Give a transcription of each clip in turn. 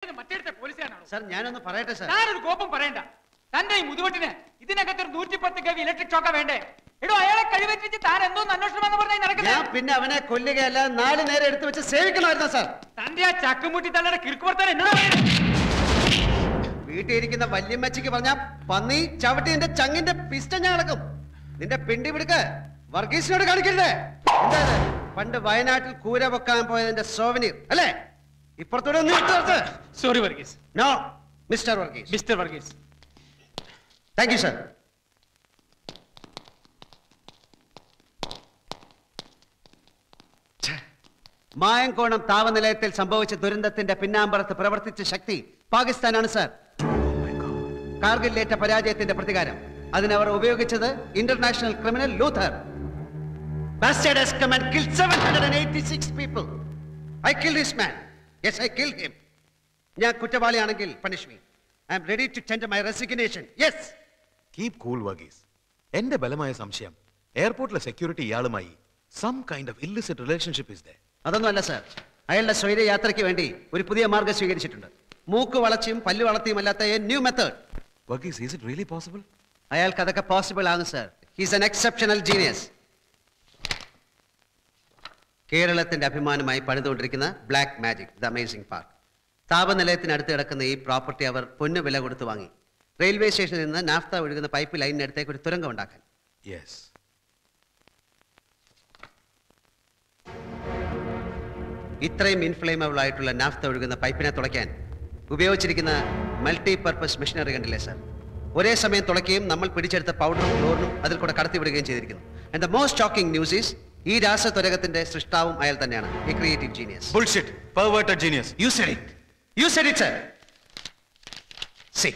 ഇവന് മറ്റേടത്തെ പോലീസുകാരനാണോ? സാർ ഞാനൊന്ന് പറയട്ടെ സാർ. ഞാനൊരു കോപ്പം പറയണ്ട. തന്റെ ഈ മുതുവട്ടിന് ഇതിനകത്തൊരു 110 കവി ഇലക്ട്രിക് ഷോക്കാ വേണ്ടേ? എടോ അയാളെ കഴിവെറ്റിച്ച് താൻ എന്തോന്ന് അന്വേഷണം എന്ന് പറഞ്ഞാൽ നടക്കുന്നത്? ഞാൻ പിന്നെ അവനെ കൊല്ലുകയല്ല, 4 നേരം എടുത്തു വെച്ച് സേവിക്കണമായിരുന്നു സാർ. തന്റെ ആ ചക്കുമുട്ടി തള്ളയുടെ കിറുക്കുവർത്താൻ എന്നോട് വീട്ടിൽ ഇരിക്കുന്ന വല്യമ്മച്ചിക്ക് പറഞ്ഞ പന്നി ചവിട്ടി നിന്റെ ചങ്ങിന്റെ പിസ്റ്റം ഞാൻ അളക്കും. നിന്റെ പിണ്ടി പിടുക്ക് വർഗീസിനോട് കാണിക്കരുതേ. എന്താ പണ്ട് വയനാട്ടിൽ കൂര വെക്കാൻ പോയതിന്റെ സോവനീർ അല്ലേ? ഇപ്പുറത്തൂടെ sorry Varghese. No mister Varghese. Mister Varghese. Thank you sir. Mayankonam താപനിലയത്തിൽ സംഭവിച്ച ദുരന്തത്തിന്റെ പിന്നാമ്പറത്ത് പ്രവർത്തിച്ച ശക്തി പാകിസ്ഥാനാണ് സാർ. കാർഗിലേറ്റ പരാജയത്തിന്റെ പ്രതികാരം അതിനവർ ഉപയോഗിച്ചത് international criminal Luther. Bastard has come and killed 786 people. I killed this man. Yes, I killed him. ഞാൻ കുറ്റവാളിയാണെങ്കിൽ punish me. I am ready to tender my resignation. Yes. Keep cool, Varghese. എന്റെ ബലമായ സംശയം എയർപോർട്ടിലെ security ഇയാളുമായി some kind of illicit relationship is there. അതൊന്നുമല്ല സാർ. അയാളുടെ സ്വൈര്യ യാത്രയ്ക്ക് വേണ്ടി ഒരു പുതിയ മാർഗം സ്വീകരിച്ചിട്ടുണ്ട്. മൂക്ക് വളച്ചും പല്ല് വളർത്തിയും അല്ലാത്ത a new method. Varghese, is it really possible? അയാൾക്ക് അതൊക്കെ പോസിബിൾ ആണ് സാർ. He's an exceptional genius. കേരളത്തിന്റെ അഭിമാനമായി പണിതുകൊണ്ടിരിക്കുന്ന black magic the amazing park. താപനിലയത്തിനടുത്ത് കിടക്കുന്ന ഈ പ്രോപ്പർട്ടി അവർ പൊന്നു വില കൊടുത്ത് വാങ്ങി. റെയിൽവേ സ്റ്റേഷനിൽ നിന്ന് നാഫ്ത ഒഴുകുന്ന പൈപ്പ് ലൈനിനടുത്തേക്ക് ഒരു തുരങ്കം ഉണ്ടാക്കാൻ. Yes. ഇത്രയും ഇൻഫ്ലേമബിൾ ആയിട്ടുള്ള നാഫ്ത ഒഴുകുന്ന പൈപ്പിനെ തുളയ്ക്കാൻ ഉപയോഗിച്ചിരിക്കുന്ന മൾട്ടി പർപ്പസ് മെഷീനറി കണ്ടില്ലേ സാർ? ഒരേ സമയം തുളയ്ക്കുകയും നമ്മൾ പിടിച്ചെടുത്ത പൗഡറും ക്ലോറിനും അതിൽ കൂടെ കടത്തിവിടുകയും ചെയ്തിരിക്കുന്നു. And the most shocking news is ഈ രാസത്വരകത്തിന്റെ സൃഷ്ടാവും അയാൾ തന്നെയാണ്. A creative genius. Bullshit. Perverted genius. You said it. You said it, sir. See.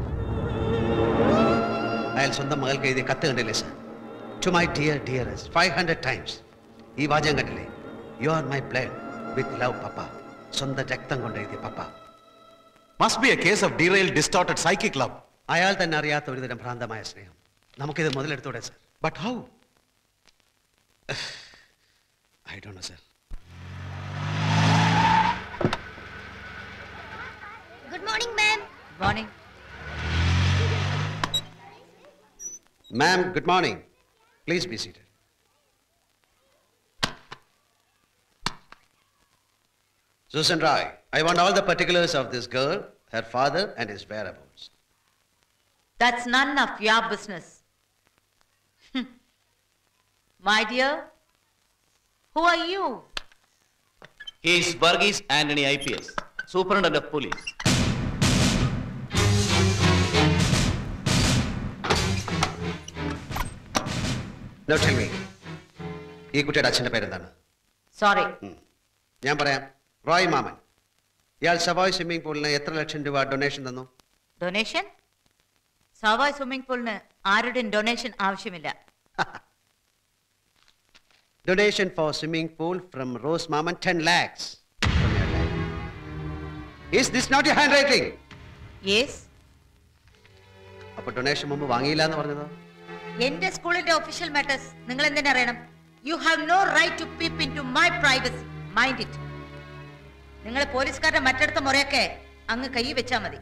അയാൾ സ്വന്തം മകൾക്ക് എഴുതിയ കത്ത് കണ്ടില്ലേ sir? To my dear dearest 500 times. ഈ വാചകം കണ്ടില്ലേ? You are my blood with love papa. സ്വന്തം രക്തം കൊണ്ട് എഴുതിയ പപ്പ. Must be a case of derailed, distorted psychic love. അയാൾ തന്നെ അറിയാത്ത ഒരുതരം ഭ്രാന്തമായ സ്നേഹം. നമുക്കിത് മുതലെടുത്തൂടെ sir? But how? I don't know, sir. Good morning, ma'am. Good morning. Ma'am, good morning. Please be seated. Susan Roy, I want all the particulars of this girl, her father, and his whereabouts. That's none of your business. My dear, who are you? He is Varghese Anthony IPS, Superintendent of Police. Now tell me, ഈ കുട്ടിയുടെ അച്ഛൻ്റെ പേരെന്താണ്? Sorry. ഞാൻ പറയാം. റോയ് മാമൻ. ഇയാൾ Sawai swimming പൂളിന് എത്ര ലക്ഷം രൂപ ഡൊണേഷൻ തന്നു? ഡൊണേഷൻ? സവായ് സ്വിമ്മിംഗ് പൂളിന് ആരുടെയും ഡൊണേഷൻ ആവശ്യമില്ല. Donation for swimming pool from Rose Maman 10 lakhs from your life. Is this not your handwriting? Yes. അപ്പോൾ ഡൊണേഷൻ മുമ്പ് വാങ്ങിയില്ല എന്ന് പറഞ്ഞതോ? എന്റെ സ്കൂളിന്റെ ഒഫീഷ്യൽ മാറ്റേഴ്സ് നിങ്ങൾ എന്തിനാ അറിയണം? You have no right to peep into my privacy. Mind it. നിങ്ങൾ പോലീസുകാരുടെ മറ്റടുത്ത മുറയൊക്കെ അങ്ങ് കൈ വെച്ചാ മതി.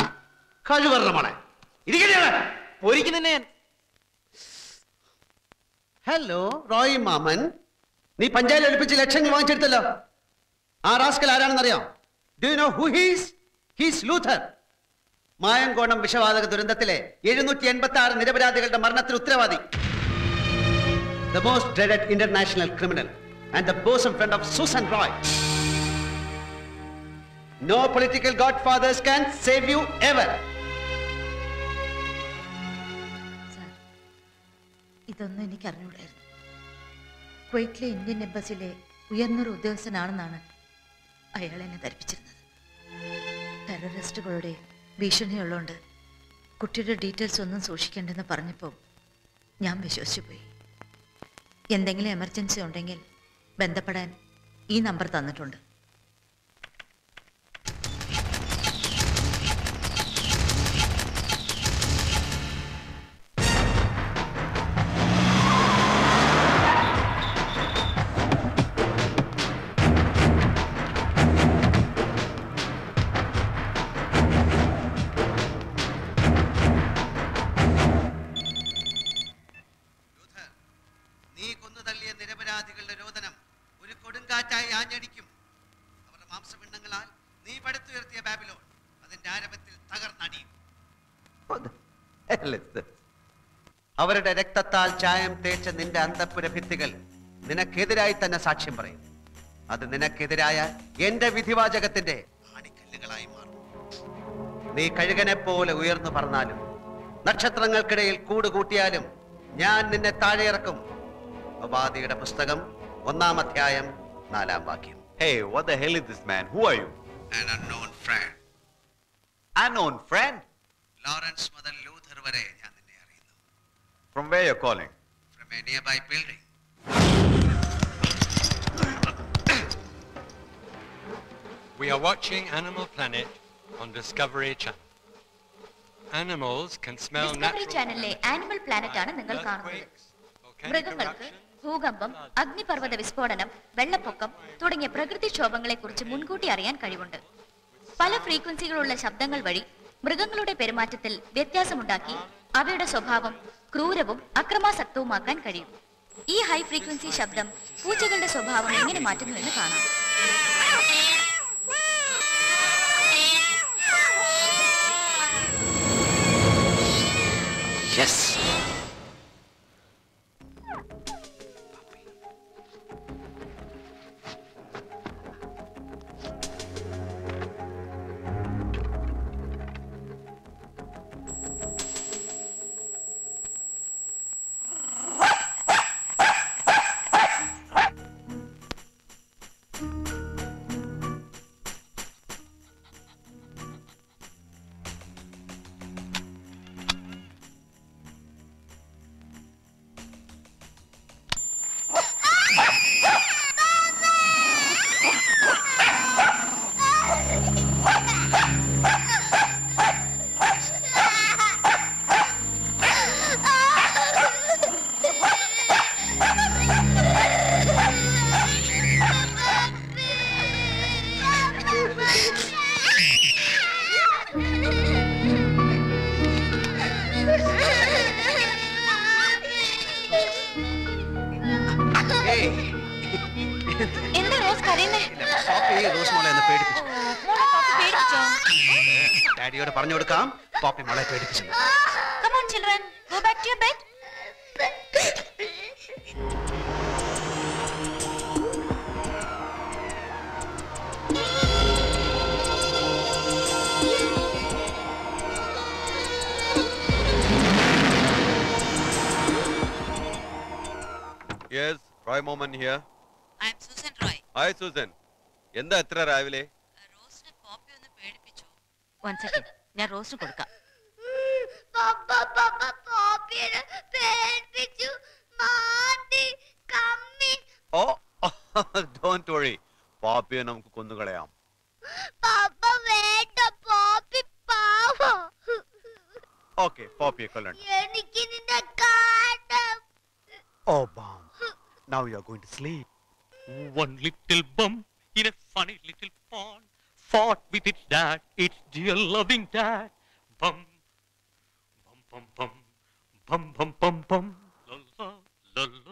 ഹലോ റോയ് മാമൻ, നീ പഞ്ചായത്തിൽ ഒളിപ്പിച്ച് ലക്ഷങ്ങൾ വാങ്ങിച്ചെടുത്തല്ലോ. ആ റാസ്കൽ ആരാണെന്നറിയാം? Do you know who he's? He's Luther. Mayankonam വിഷവാതക ദുരന്തത്തിലെ 786 നിരപരാധികളുടെ മരണത്തിന് ഉത്തരവാദി. The most dreaded international criminal and the bosom friend of Susan Roy. No political godfathers can save you ever. ഇതൊന്നും എനിക്ക് അറിഞ്ഞൂടായിരുന്നു. കുവൈറ്റിലെ ഇന്ത്യൻ എംബസിയിലെ ഉയർന്നൊരു ഉദ്യോഗസ്ഥനാണെന്നാണ് അയാൾ എന്നെ ധരിപ്പിച്ചിരുന്നത്. ടെററിസ്റ്റുകളുടെ ഭീഷണിയുള്ളതുകൊണ്ട് കുട്ടിയുടെ ഡീറ്റെയിൽസ് ഒന്നും സൂക്ഷിക്കേണ്ടെന്ന് പറഞ്ഞപ്പോൾ ഞാൻ വിശ്വസിച്ചു പോയി. എന്തെങ്കിലും എമർജൻസി ഉണ്ടെങ്കിൽ ബന്ധപ്പെടാൻ ഈ നമ്പർ തന്നിട്ടുണ്ട്. പടുത്തുയർത്തിയ ബാബിലോൺ അതിന്റെ ആരംഭത്തിൽ തകർന്നടിയും. അവരുടെ രക്തത്താൽ ചായം തേച്ച നിന്റെ അന്തഃപുര ഭിത്തികൾ നിനക്കെതിരായി തന്നെ സാക്ഷ്യം പറയും. അത് നിനക്കെതിരായ എന്റെ വിധിവാചകത്തിന്റെ ആണിക്കല്ലുകളായി മാറും. നീ കഴുകനെ പോലെ ഉയർന്നു പറന്നാലും നക്ഷത്രങ്ങൾക്കിടയിൽ കൂടുകൂട്ടിയാലും ഞാൻ നിന്നെ താഴെയിറക്കും. പ്രവാദിയുടെ പുസ്തകം 1-ാം അധ്യായം 4-ാം വാക്യം. Hey, what the hell is this man? Who are you? An unknown friend. Unknown friend? Lawrence മുതൽ ലൂഥർ വരെ ഞാൻ നിന്നെ അറിയുന്നു. From where you're calling? From a nearby building. We are watching Animal Planet on Discovery Channel. Animals can smell Discovery natural ചാനലിലെ animal planet ആണ് നിങ്ങൾ കാണുന്നത്. earthquakes, volcanic മൃഗങ്ങൾക്ക് eruptions, ഭൂകമ്പം, അഗ്നിപർവ്വത വിസ്ഫോടനം, വെള്ളപ്പൊക്കം തുടങ്ങിയ പ്രകൃതിക്ഷോഭങ്ങളെക്കുറിച്ച് മുൻകൂട്ടി അറിയാൻ കഴിവുണ്ട്. പല ഫ്രീക്വൻസികളുള്ള ശബ്ദങ്ങൾ വഴി മൃഗങ്ങളുടെ പെരുമാറ്റത്തിൽ വ്യത്യാസമുണ്ടാക്കി അവയുടെ സ്വഭാവം ക്രൂരവും അക്രമാസക്തവുമാക്കാൻ കഴിയും. ഈ ഹൈ ഫ്രീക്വൻസി ശബ്ദം പൂച്ചകളുടെ സ്വഭാവം എങ്ങനെ മാറ്റുന്നുവെന്ന് കാണാം. Yes. എന്താ റോസ് കരയുന്നേ? റോസ് മോളെ എന്നെ പേടിപ്പിച്ചു. മോളെ പപ്പി പേടിപ്പിച്ചോ? ഡാഡിയോട് പറഞ്ഞു കൊടുക്കാം പോപ്പി മോളെ പേടിപ്പിച്ചു. Come on children, go back to your bed. Yes, Roy Moman here. I am Susan Roy. Hi, Susan. എന്താ എത്ര രാവിലെ? റോസിനെ പോപ്പി ഒന്ന് പേടിപ്പിച്ചു. One second. ഞാൻ റോസിന് കൊടുക്കാം. ഓ ഡോണ്ട് വറി. പോപ്പിയെ നമുക്ക് കൊന്നുകളയാം. ഓക്കെ, പോപ്പിയെ കൊല്ലണം. Oh, Bam. Now you are going to sleep. One little bum in a funny little pond fought with its dad, its dear loving dad. Bum, bum, bum, bum, bum, bum, bum, bum, la la la la.